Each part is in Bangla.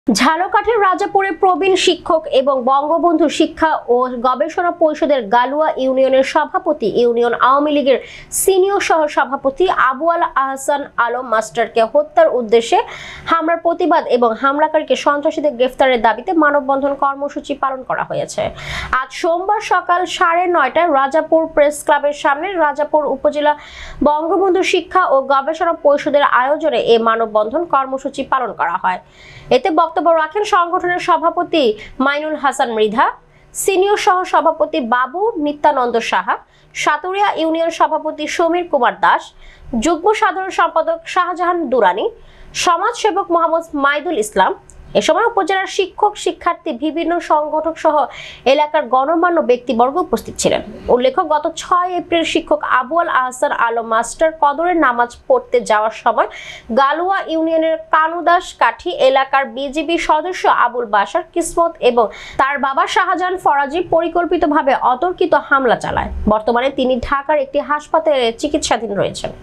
ঝালকাঠির রাজাপুরে প্রবীণ শিক্ষক এবং বঙ্গবন্ধু শিক্ষা ও গবেষণা পরিষদের গালুয়া ইউনিয়নের সভাপতি, ইউনিয়ন আওয়ামী লীগের সিনিয়র সহ সভাপতি আবু আল আহসান আলম মাস্টারকে হত্যার উদ্দেশ্যে হামলার প্রতিবাদ এবং হামলাকারীকে সন্ত্রাসীদের গ্রেফতারের দাবিতে মানববন্ধন কর্মসূচি পালন করা হয়েছে। আজ সোমবার সকাল 9:30টায় রাজাপুর প্রেস ক্লাবের সামনে রাজাপুর উপজেলা বঙ্গবন্ধু শিক্ষা ও গবেষণা পরিষদের আয়োজনে এই মানববন্ধন কর্মসূচি পালন করা হয়। এতে বক্তব্য রাখেন সংগঠনের সভাপতি মাইনুল হাসান মৃধা, সিনিয়র সহ সভাপতি বাবু নিত্যানন্দ সাহা, সাতুরিয়া ইউনিয়ন সভাপতি সমীর কুমার দাস, যুগ্ম সাধারণ সম্পাদক শাহজাহান দুরানি, সমাজসেবক মোহাম্মদ মাইদুল ইসলাম। এ সময় উপজেলার শিক্ষক, শিক্ষার্থী, বিভিন্ন সংগঠক সহ এলাকার গণমান্য ব্যক্তিবর্গ উপস্থিত ছিলেন। উল্লেখ্য, গত 6 এপ্রিল শিক্ষক আবু আল আহসান আলম মাস্টার কদরের নামাজ পড়তে যাওয়ার সময় গালুয়া ইউনিয়নের কানুদাস কাঠি এলাকার বিজিবি সদস্য আবুল বাশার কিসমত এবং তার বাবা শাহজাহান ফরাজি পরিকল্পিতভাবে অতর্কিত হামলা চালায়। বর্তমানে তিনি ঢাকার একটি হাসপাতালে চিকিৎসাধীন রয়েছেন।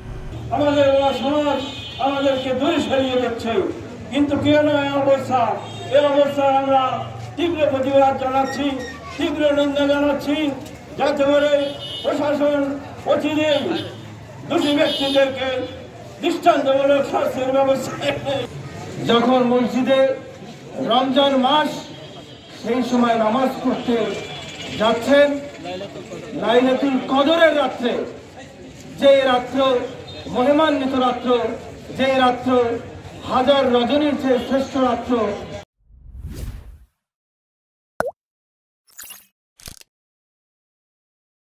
আমাদেরকে দূরে সরিয়ে দিচ্ছে, কিন্তু কেন এই অবস্থা আমরা তীব্র প্রতিবাদ জানাচ্ছি, তীব্র নিন্দা জানাচ্ছি, যাতে করে প্রশাসন অচিরেই দোষী ব্যক্তিদেরকে দৃষ্টান্তমূলক শাস্তির ব্যবস্থা। যখন মসজিদে রমজান মাস, সেই সময় নামাজ পড়তে যাচ্ছেন, লাইলাতুল কদরের রাত্রে, যে রাত্র মহিমান্বিত রাত্র, যে রাত্র হাজার রজনীর চেয়ে শ্রেষ্ঠ রাত্র,